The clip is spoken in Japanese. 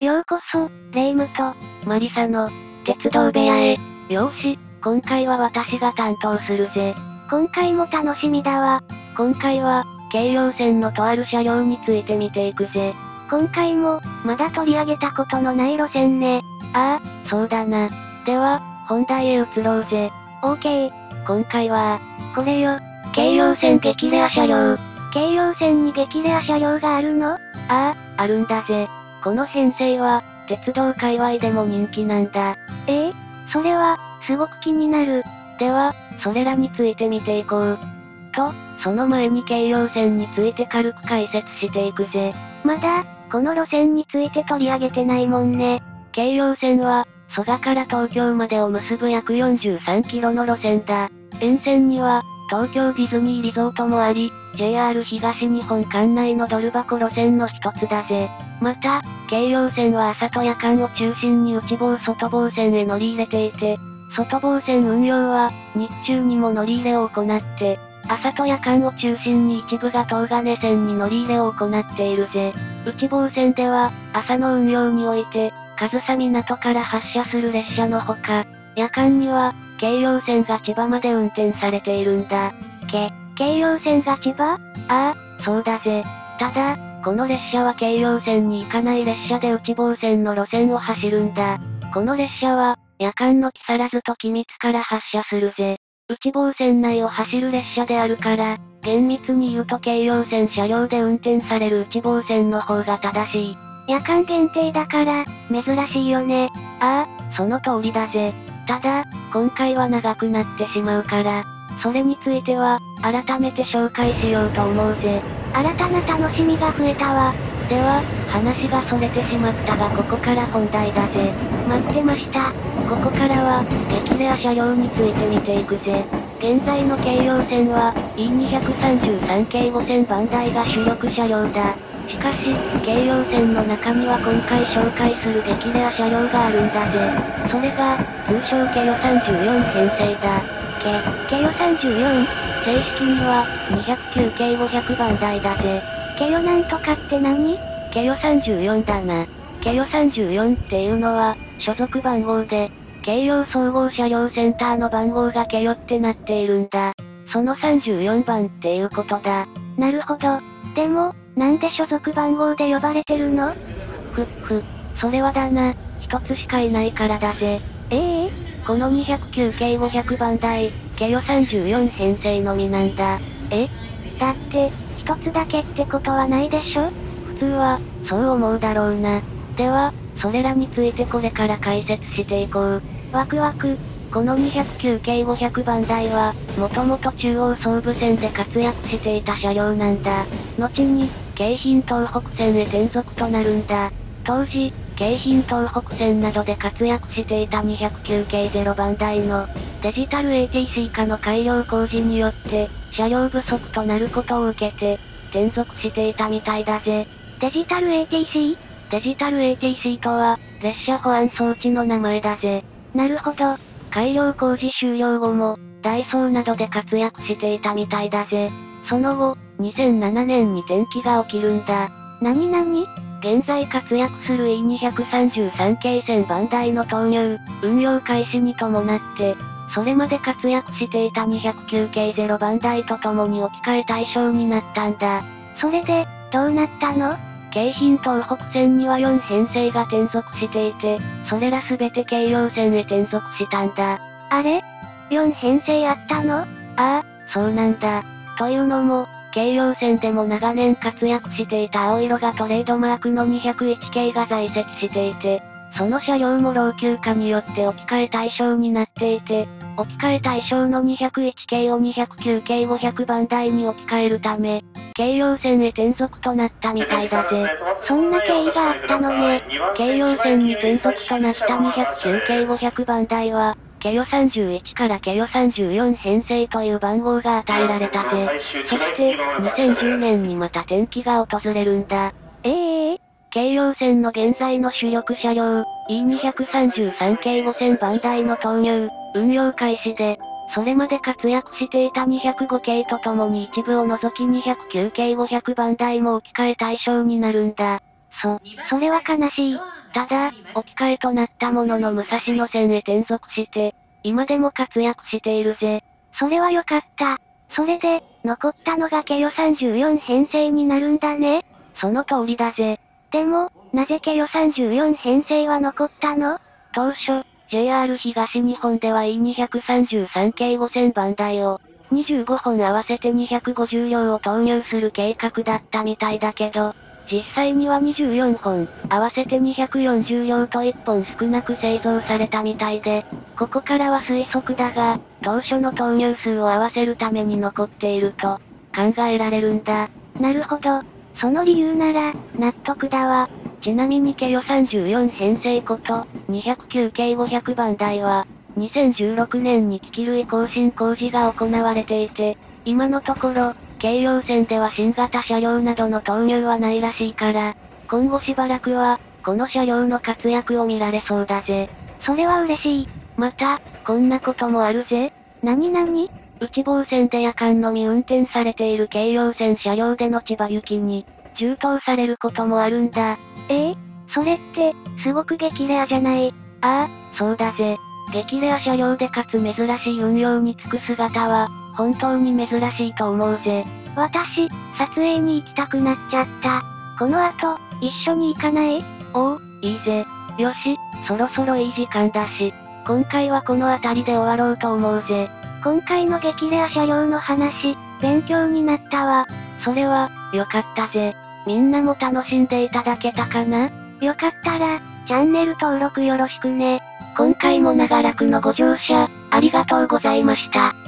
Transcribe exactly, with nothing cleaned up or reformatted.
ようこそ、レイムと、 マリサの、鉄道部屋へ。よーし、今回は私が担当するぜ。 今回も楽しみだわ。 今回は、京葉線のとある車両について見ていくぜ。 今回も、まだ取り上げたことのない路線ね。 ああ、そうだな。では、本題へ移ろうぜ。 オーケー。 今回は、 これよ。 京葉線激レア車両。 京葉線に激レア車両があるの？ ああ、あるんだぜ。この編成は、鉄道界隈でも人気なんだ。 ええ、それは、すごく気になる。 では、それらについて見ていこう。と、その前に京葉線について軽く解説していくぜ。 まだ、この路線について取り上げてないもんね。 京葉線は、蘇我から東京までを結ぶ約よんじゅうさんキロの路線だ。沿線には、東京ディズニーリゾートもあり、ジェイアール 東日本管内のドル箱路線の一つだぜ。また、京葉線は朝と夜間を中心に内房外房線へ乗り入れていて、外房線運用は、日中にも乗り入れを行って、朝と夜間を中心に一部が東金線に乗り入れを行っているぜ。内房線では、朝の運用において、上総港から発車する列車のほか、夜間には、京葉線が千葉まで運転されているんだ。 け、京葉線が千葉？ ああ、そうだぜ。ただ、この列車は京葉線に行かない列車で内房線の路線を走るんだ。この列車は、夜間の木更津と君津から発車するぜ。内房線内を走る列車であるから、厳密に言うと京葉線車両で運転される内房線の方が正しい。 夜間限定だから、珍しいよね。 ああ、その通りだぜ。ただ、今回は長くなってしまうから、それについては、改めて紹介しようと思うぜ。 新たな楽しみが増えたわ。 では、話がそれてしまったがここから本題だぜ。 待ってました。 ここからは、激レア車両について見ていくぜ。現在の京葉線は、イーにひゃくさんじゅうさん 系ごせん番台が主力車両だ。しかし、京葉線の中には今回紹介する激レア車両があるんだぜ。それが、通称京葉さんじゅうよん編成だ。 け、京葉さんじゅうよん？ 正式には、にひゃくきゅう系ごひゃく番台だぜ。 京葉なんとかって何？ 京葉さんじゅうよんだな。京葉さんじゅうよんっていうのは、所属番号で、京葉総合車両センターの番号が京葉ってなっているんだ。そのさんじゅうよんばんっていうことだ。 なるほど。でも、なんで所属番号で呼ばれてるの？ ふっふ、それはだな、一つしかいないからだぜ。 ええー、 このにひゃくきゅう系ごひゃく番台、京葉さんじゅうよん編成のみなんだ。 え？だって、一つだけってことはないでしょ？ 普通は、そう思うだろうな。では、それらについてこれから解説していこう。 ワクワク。 このにひゃくきゅう系ごひゃく番台は、もともと中央総武線で活躍していた車両なんだ。後に、京浜東北線へ転属となるんだ。当時、京浜東北線などで活躍していたにひゃくきゅう系ゼロ番台の、デジタル エーティーシー 化の改良工事によって、車両不足となることを受けて、転属していたみたいだぜ。 デジタル エーティーシー？ デジタル エーティーシー とは、列車保安装置の名前だぜ。 なるほど。 改良工事終了後も、ダイソーなどで活躍していたみたいだぜ。その後、にせんななねんに転機が起きるんだ。 なになに？ 現在活躍する イーにひゃくさんじゅうさん 系せん番台の投入、運用開始に伴って、それまで活躍していたにひゃくきゅう系ゼロ番台と共に置き換え対象になったんだ。 それで、どうなったの？ 京浜東北線にはよん編成が転属していて、それらすべて京葉線へ転属したんだ。 あれ？ よん 編成あったの？ ああ、そうなんだ。というのも、京葉線でも長年活躍していた青色がトレードマークのにひゃくいち系が在籍していて、その車両も老朽化によって置き換え対象になっていて、置き換え対象のにひゃくいち系をにひゃくきゅう系ごひゃく番台に置き換えるため、京葉線へ転属となったみたいだぜ。 そんな経緯があったのね。 京葉線に転属となったにひゃくきゅう系ごひゃく番台は、京葉さんじゅういちから京葉さんじゅうよん編成という番号が与えられたぜ。そして、にせんじゅうねんにまた転機が訪れるんだ。 ええー、 京葉線の現在の主力車両、イーにひゃくさんじゅうさん系ごせん番台の投入、運用開始で、それまで活躍していたにひゃくご系とともに一部を除きにひゃくきゅう系ごひゃく番台も置き換え対象になるんだ。 そ、それは悲しい。 ただ、置き換えとなったものの武蔵野線へ転属して、今でも活躍しているぜ。 それはよかった。それで、残ったのがケヨさんじゅうよん編成になるんだね。 その通りだぜ。 でも、なぜケヨさんじゅうよん編成は残ったの？ 当初、ジェイアール 東日本では イーにひゃくさんじゅうさん 系ごせんばん台を、にじゅうごほん合わせてにひゃくごじゅうりょうを投入する計画だったみたいだけど、実際にはにじゅうよんほん、合わせてにひゃくよんじゅうりょうといっぽん少なく製造されたみたいで、ここからは推測だが、当初の投入数を合わせるために残っていると、考えられるんだ。 なるほど。その理由なら、納得だわ。 ちなみにケヨさんじゅうよん編成こと、にひゃくきゅう系ごひゃくばん台は、にせんじゅうろくねんに機器類更新工事が行われていて、今のところ、京葉線では新型車両などの投入はないらしいから、今後しばらくは、この車両の活躍を見られそうだぜ。 それは嬉しい。 また、こんなこともあるぜ。 なになに？ 内房線で夜間のみ運転されている京葉線車両での千葉行きに、充当されることもあるんだ。 ええ？それって、すごく激レアじゃない。 ああ、そうだぜ。激レア車両でかつ珍しい運用に就く姿は、本当に珍しいと思うぜ。 私、撮影に行きたくなっちゃった。この後、一緒に行かない？ おお、いいぜ。よし、そろそろいい時間だし、今回はこの辺りで終わろうと思うぜ。 今回の激レア車両の話、勉強になったわ。 それは、よかったぜ。みんなも楽しんでいただけたかな？ よかったら、チャンネル登録よろしくね。 今回も長らくのご乗車、ありがとうございました。